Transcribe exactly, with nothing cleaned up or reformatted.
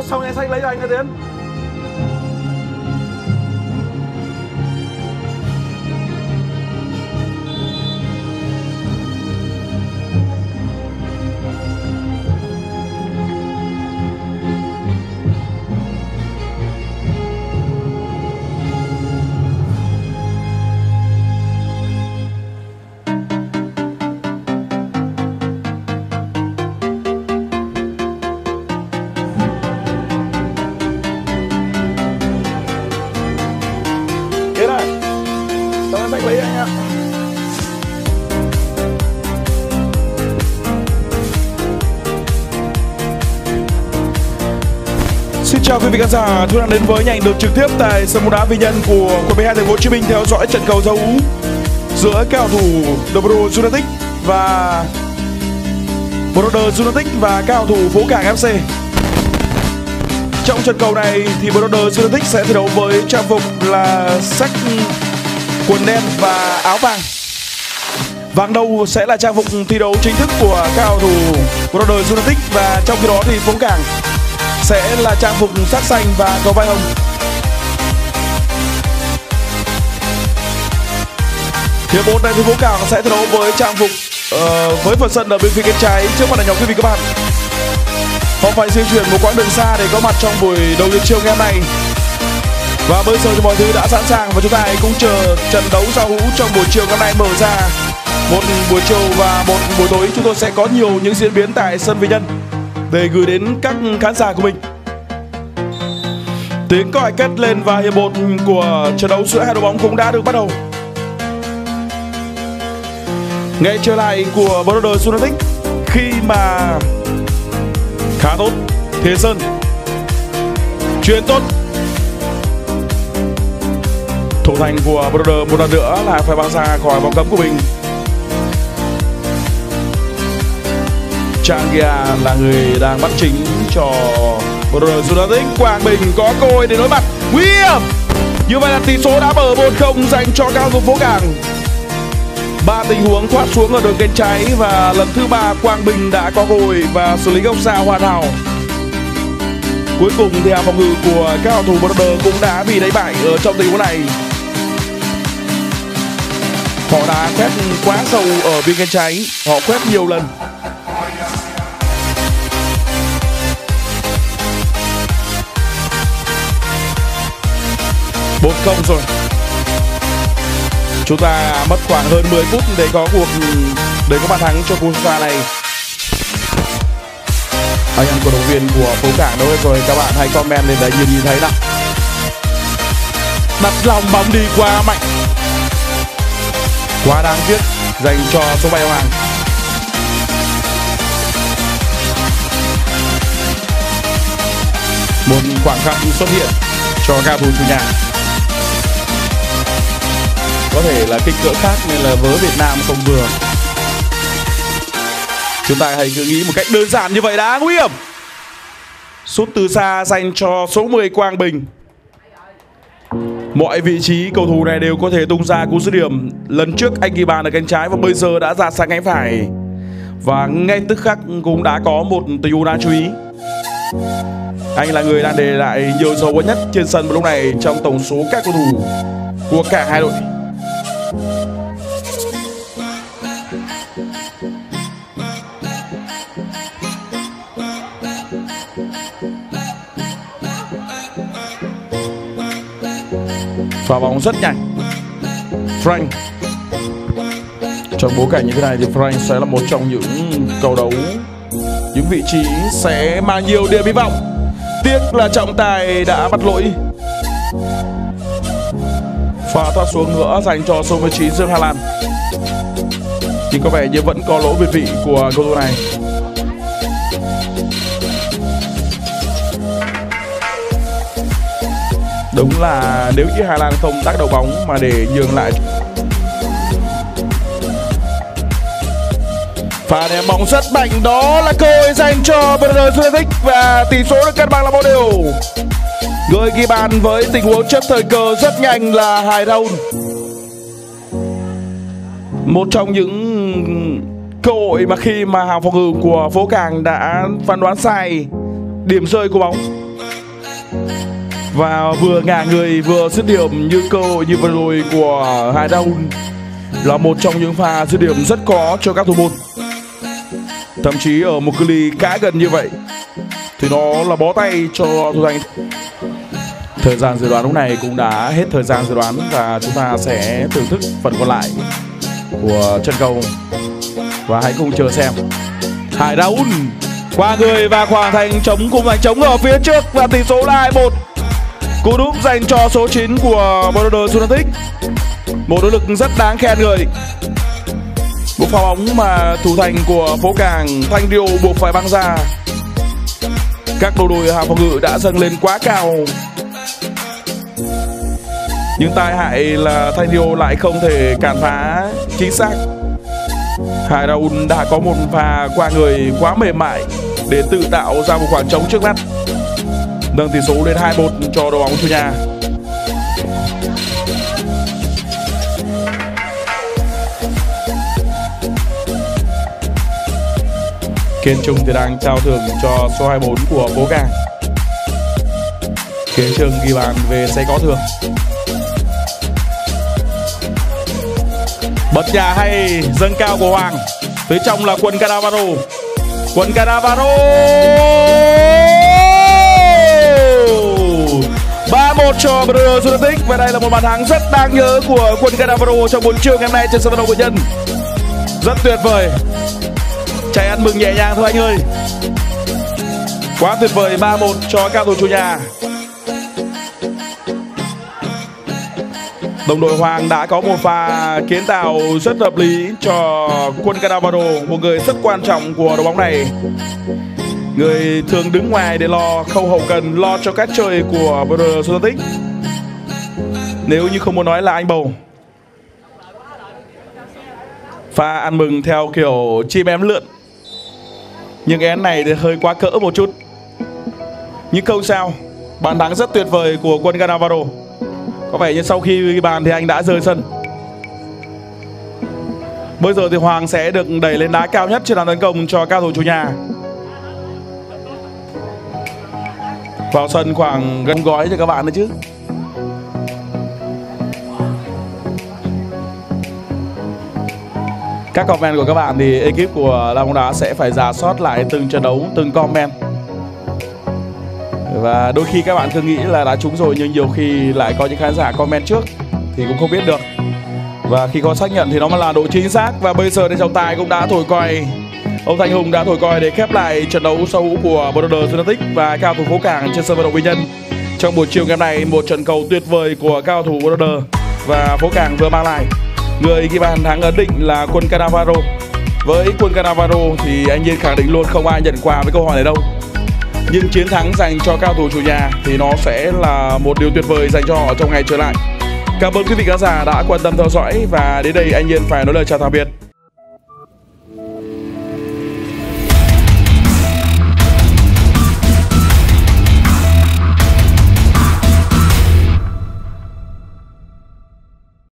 xong anh Xanh lấy cho anh cái Tiến. Chào quý vị khán giả, tôi đang đến với những ảnh được trực tiếp tại sân bóng đá Vinh Nhân của quận mười hai thành phố Hồ Chí Minh theo dõi trận cầu giao hữu giữa cao thủ Dobrodo United và Brothers United và cao thủ Phố Cảng ép xê. Trong trận cầu này thì Brothers United sẽ thi đấu với trang phục là sắc quần đen và áo vàng. Vàng đầu sẽ là trang phục thi đấu chính thức của cao thủ Brothers United, và trong khi đó thì Phố Cảng sẽ là trang phục sắc xanh và có vai hồng. Hiệp một này thì Phố Cảng sẽ thi đấu với trang phục uh, với phần sân ở bên phía cánh trái trước mặt là nhóm quý vị các bạn. Họ phải di chuyển một quãng đường xa để có mặt trong buổi đầu lượt chiều ngày hôm nay. Và bây giờ thì mọi thứ đã sẵn sàng và chúng ta hãy cùng chờ trận đấu giao hữu trong buổi chiều ngày hôm nay mở ra. Một buổi chiều và một buổi tối chúng tôi sẽ có nhiều những diễn biến tại sân Vinh Nhân để gửi đến các khán giả của mình. Tiếng còi cất lên và hiệp một của trận đấu giữa hai đội bóng cũng đã được bắt đầu. Ngay trở lại của Brothers United khi mà khá tốt. Thế Sơn chuyền tốt. Thủ thành của Brothers một lần nữa là phải bao ra khỏi vòng cấm của mình. Changia là người đang bắt chính cho Brothers United. Quang Bình có cơ hội để đối mặt nguy hiểm. Như vậy là tỷ số đã mở một không dành cho cao thủ Phố Cảng. Ba tình huống thoát xuống ở đường cánh trái và lần thứ ba Quang Bình đã có cơ hội và xử lý góc xa hoàn hảo. Cuối cùng thì hàng phòng ngự của cao thủ Brothers cũng đã bị đánh bại ở trong tình huống này. Họ đã quét quá sâu ở bên cánh trái, họ quét nhiều lần. bốn không rồi. Chúng ta mất khoảng hơn mười phút để có cuộc để có bàn thắng cho cuộc xa này. Anh em cổ động viên của Phố Cảng đâu hết rồi, các bạn hãy comment lên để nhìn nhìn thấy nào. Đặt lòng bóng đi quá mạnh, quá đáng tiếc dành cho số bảy Hoàng. Một khoảng khắc xuất hiện cho cao thủ chủ nhà. Có thể là kích cỡ khác nên là vớ Việt Nam không vừa. Chúng ta hãy cứ nghĩ một cách đơn giản như vậy đã. Nguy hiểm. Sút từ xa dành cho số mười Quang Bình. Mọi vị trí cầu thủ này đều có thể tung ra cú dứt điểm. Lần trước anh ghi bàn ở cánh trái và bây giờ đã ra sang cánh phải. Và ngay tức khắc cũng đã có một tình huống đáng chú ý. Anh là người đang để lại nhiều dấu ấn nhất trên sân vào lúc này trong tổng số các cầu thủ của cả hai đội. Pha bóng rất nhanh. Frank. Trong bối cảnh như thế này thì Frank sẽ là một trong những cầu đấu, những vị trí sẽ mang nhiều điểm hy vọng. Tiếc là trọng tài đã bắt lỗi. Pha thoát xuống nữa dành cho số mười chín Dương Hà Lan. Nhưng có vẻ như vẫn có lỗi việt vị của cầu thủ này. Đúng là nếu như Hà Lan không tác đầu bóng mà để nhường lại. Pha ném bóng rất mạnh, đó là cơ hội dành cho Brothers United và tỷ số được cân bằng là một đều. Người ghi bàn với tình huống trước thời cơ rất nhanh là Hải Raul. Một trong những cơ hội mà khi mà hàng phòng ngự của Phố Cảng đã phán đoán sai điểm rơi của bóng. Và vừa ngả người vừa dứt điểm như cơ hội như vừa rồi của Hải Daun là một trong những pha dứt điểm rất khó cho các thủ môn. Thậm chí ở một cự ly khá gần như vậy thì nó là bó tay cho thủ thành. Thời gian dự đoán lúc này cũng đã hết thời gian dự đoán và chúng ta sẽ thưởng thức phần còn lại của trận cầu. Và hãy cùng chờ xem. Hải Daun qua người và hoàn thành chống cùng giành chống ở phía trước và tỷ số là hai một. Cú đúp dành cho số chín của Brothers United. Một nỗ lực rất đáng khen người. Một pha bóng mà thủ thành của phố Cảng Thanh Rio buộc phải băng ra. Các đầu đuôi hàng phòng ngự đã dâng lên quá cao. Nhưng tai hại là Thanh Rio lại không thể cản phá chính xác. Hải Daun đã có một pha qua người quá mềm mại để tự tạo ra một khoảng trống trước mắt, nâng tỷ số lên hai một cho đội bóng chủ nhà. Kiên Trung thì đang trao thưởng cho số hai mươi bốn của phố Cảng. Kiên Trung ghi bàn về sẽ có thưởng. Bật nhà hay dâng cao của Hoàng. Phía trong là quân Cannavaro. Quân Cannavaro ba một cho Brothers United. Và đây là một bàn thắng rất đáng nhớ của quân Cannavaro trong buổi trưa ngày hôm nay trên sân vận động Quy Nhơn. Rất tuyệt vời. Chạy ăn mừng nhẹ nhàng thôi anh ơi. Quá tuyệt vời. Ba một cho các thủ chủ nhà. Đồng đội Hoàng đã có một pha kiến tạo rất hợp lý cho quân Cannavaro, một người rất quan trọng của đội bóng này. Người thường đứng ngoài để lo khâu hậu cần, lo cho cách chơi của Brothers United. Nếu như không muốn nói là anh Bầu. Pha ăn mừng theo kiểu chim én lượn. Nhưng én này thì hơi quá cỡ một chút. Nhưng không sao. Bàn thắng rất tuyệt vời của quân Cannavaro. Có vẻ như sau khi ghi bàn thì anh đã rời sân. Bây giờ thì Hoàng sẽ được đẩy lên đá cao nhất trên hàng tấn công cho các thủ chủ nhà. Vào sân khoảng gần gói cho các bạn nữa chứ. Các comment của các bạn thì ekip của La Bóng Đá sẽ phải rà soát lại từng trận đấu, từng comment. Và đôi khi các bạn cứ nghĩ là đã trúng rồi, nhưng nhiều khi lại có những khán giả comment trước thì cũng không biết được. Và khi có xác nhận thì nó mới là độ chính xác. Và bây giờ thì trọng tài cũng đã thổi còi. Ông Thanh Hùng đã thổi còi để khép lại trận đấu sâu hữu của Brothers United và cao thủ phố Cảng trên sân vận động Quy Nhơn. Trong buổi chiều ngày hôm nay, một trận cầu tuyệt vời của cao thủ Brothers và phố Cảng vừa mang lại. Người ghi bàn thắng ấn định là quân Cannavaro. Với quân Cannavaro thì anh Nhiên khẳng định luôn không ai nhận quà với câu hỏi này đâu. Nhưng chiến thắng dành cho cao thủ chủ nhà thì nó sẽ là một điều tuyệt vời dành cho họ trong ngày trở lại. Cảm ơn quý vị khán giả đã quan tâm theo dõi và đến đây anh Nhiên phải nói lời chào tạm biệt.